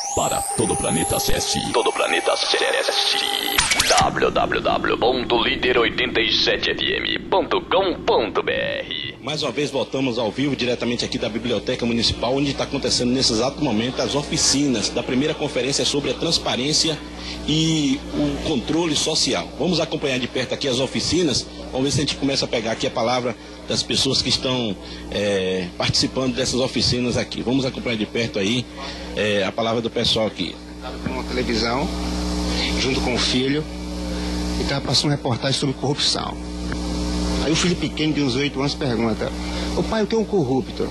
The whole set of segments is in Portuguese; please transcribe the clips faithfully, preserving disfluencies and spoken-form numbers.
Para todo o planeta, acesse todo o planeta, acesse w w w ponto líder oitenta e sete f m ponto com ponto b r. Mais uma vez voltamos ao vivo, diretamente aqui da Biblioteca Municipal, onde está acontecendo nesse exato momento as oficinas da primeira conferência sobre a transparência e o controle social. Vamos acompanhar de perto aqui as oficinas, vamos ver se a gente começa a pegar aqui a palavra das pessoas que estão é, participando dessas oficinas aqui. Vamos acompanhar de perto aí é, a palavra do pessoal aqui. Uma televisão, junto com o filho, e estava passando uma reportagem sobre corrupção. Aí o filho pequeno de uns oito anos pergunta: ô pai, o que é um corrupto?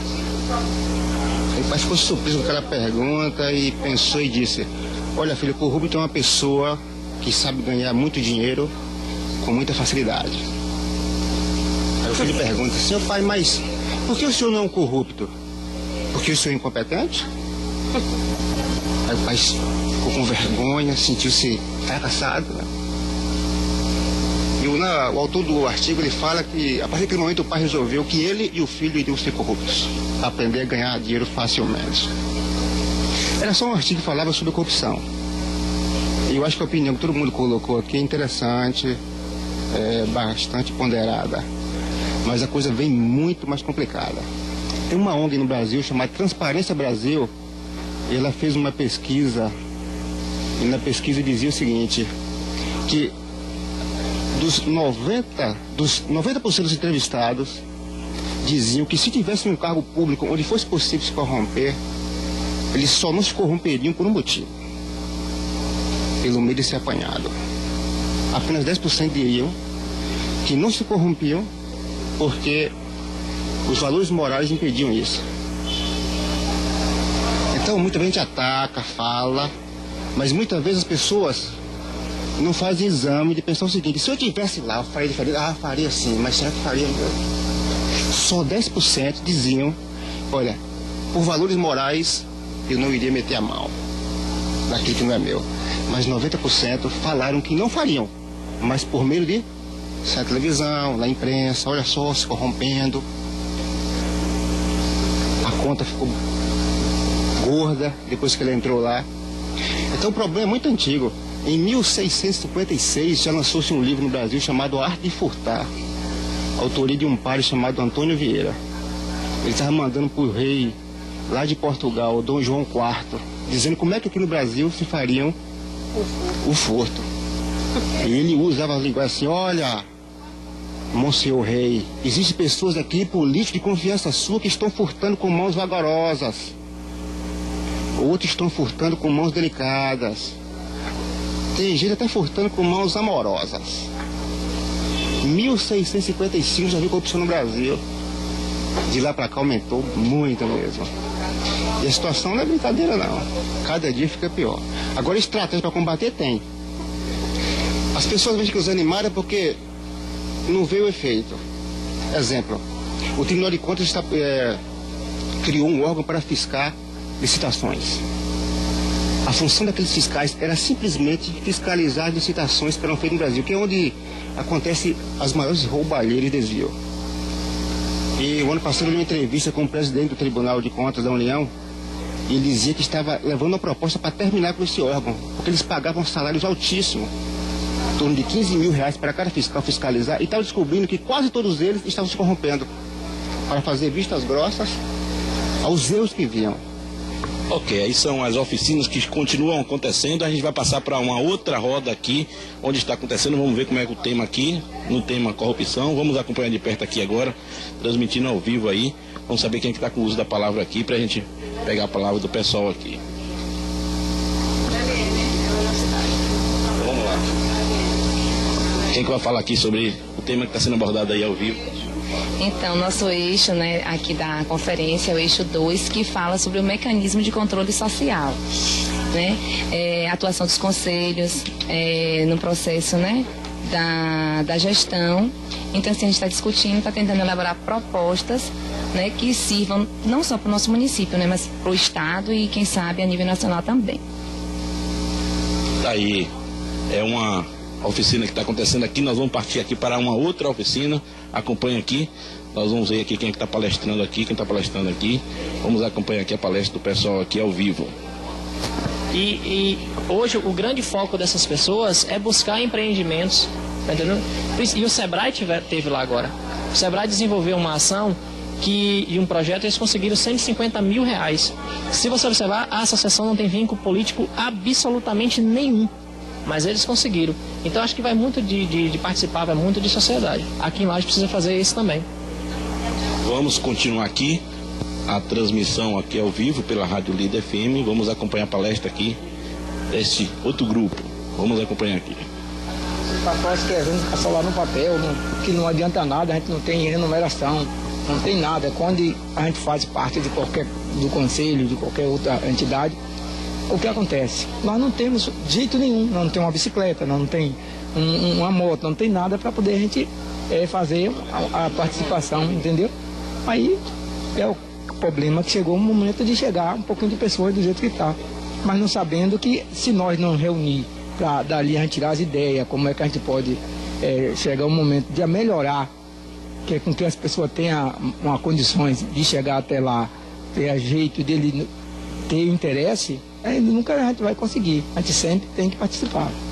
Aí o pai ficou surpreso com aquela pergunta e pensou e disse: olha filho, corrupto é uma pessoa que sabe ganhar muito dinheiro com muita facilidade. Aí o filho pergunta: senhor pai, mas por que o senhor não é um corrupto? Porque o senhor é incompetente? Aí o pai ficou com vergonha, sentiu-se fracassado, né? E o, na, o autor do artigo, ele fala que a partir daquele momento o pai resolveu que ele e o filho iriam ser corruptos, aprender a ganhar dinheiro facilmente. Era só um artigo que falava sobre corrupção. E eu acho que a opinião que todo mundo colocou aqui é interessante, é bastante ponderada. Mas a coisa vem muito mais complicada. Tem uma O N G no Brasil chamada Transparência Brasil, e ela fez uma pesquisa, e na pesquisa dizia o seguinte, que dos noventa, dos noventa por cento dos entrevistados diziam que se tivesse um cargo público onde fosse possível se corromper, eles só não se corromperiam por um motivo: pelo medo de ser apanhado. Apenas dez por cento diriam que não se corrompiam porque os valores morais impediam isso. Então muita gente ataca, fala, mas muitas vezes as pessoas não fazem exame de pensar o seguinte: se eu estivesse lá, eu faria diferente. Ah, faria sim, mas será que faria? Só dez por cento diziam: olha, por valores morais eu não iria meter a mão naquilo que não é meu. Mas noventa por cento falaram que não fariam, mas por medo de sair na televisão, na imprensa, olha só, se corrompendo. A conta ficou gorda depois que ele entrou lá. Então o problema é muito antigo. Em mil seiscentos e cinquenta e seis já lançou-se um livro no Brasil chamado A Arte de Furtar, autoria de um padre chamado Antônio Vieira. Ele estava mandando para o rei lá de Portugal, Dom João quarto, dizendo como é que aqui no Brasil se fariam o furto. E ele usava a linguagem assim: olha, Monsenhor Rei, existem pessoas aqui, políticos de confiança sua, que estão furtando com mãos vagarosas. Outros estão furtando com mãos delicadas. Tem gente até furtando com mãos amorosas. mil seiscentos e cinquenta e cinco já viu corrupção no Brasil. De lá pra cá aumentou muito mesmo. E a situação não é brincadeira não. Cada dia fica pior. Agora estratégia para combater tem. As pessoas veem que os animaram porque não veio o efeito. Exemplo, o Tribunal de Contas está, é, criou um órgão para fiscar licitações. A função daqueles fiscais era simplesmente fiscalizar as licitações que eram feitas no Brasil, que é onde acontecem as maiores roubalheiras e desvio. E o ano passado eu dei uma entrevista com o presidente do Tribunal de Contas da União, e ele dizia que estava levando uma proposta para terminar com esse órgão, porque eles pagavam salários altíssimos, em torno de quinze mil reais para cada fiscal fiscalizar, e estava descobrindo que quase todos eles estavam se corrompendo para fazer vistas grossas aos erros que viam. Ok, aí são as oficinas que continuam acontecendo. A gente vai passar para uma outra roda aqui, onde está acontecendo. Vamos ver como é que o tema aqui, no tema corrupção. Vamos acompanhar de perto aqui agora, transmitindo ao vivo aí. Vamos saber quem é que está com o uso da palavra aqui, para a gente pegar a palavra do pessoal aqui. Vamos lá. Quem que vai falar aqui sobre o tema que está sendo abordado aí ao vivo? Então, nosso eixo, né, aqui da conferência é o eixo dois, que fala sobre o mecanismo de controle social, né, é, atuação dos conselhos é, no processo, né, da, da gestão. Então, assim, a gente está discutindo, está tentando elaborar propostas, né, que sirvam não só para o nosso município, né, mas para o estado e, quem sabe, a nível nacional também. Tá aí, é uma oficina que está acontecendo aqui. Nós vamos partir aqui para uma outra oficina. Acompanhe aqui, nós vamos ver aqui quem está palestrando aqui, quem está palestrando aqui. Vamos acompanhar aqui a palestra do pessoal aqui ao vivo. E, e hoje o grande foco dessas pessoas é buscar empreendimentos, tá entendendo? E o Sebrae tive, teve lá agora. O Sebrae desenvolveu uma ação que, e um projeto, eles conseguiram cento e cinquenta mil reais. Se você observar, a associação não tem vínculo político absolutamente nenhum, mas eles conseguiram. Então acho que vai muito de, de, de participar, vai muito de sociedade. Aqui em Laje precisa fazer isso também. Vamos continuar aqui a transmissão aqui ao vivo pela Rádio Líder F M. Vamos acompanhar a palestra aqui desse outro grupo. Vamos acompanhar aqui. Pacotes que a gente passa lá no papel, não, que não adianta nada, a gente não tem renumeração, não tem nada. Quando a gente faz parte de qualquer, do conselho, de qualquer outra entidade, o que acontece? Nós não temos de jeito nenhum, nós não temos uma bicicleta, nós não temos um, uma moto, não tem nada para poder a gente é, fazer a, a participação, entendeu? Aí é o problema que chegou o momento de chegar um pouquinho de pessoas do jeito que está, mas não sabendo que se nós não reunir para dali a gente tirar as ideias, como é que a gente pode é, chegar um momento de melhorar, que é com que as pessoas tenham uma condições de chegar até lá, ter jeito dele ter interesse, aí nunca a gente vai conseguir, a gente sempre tem que participar.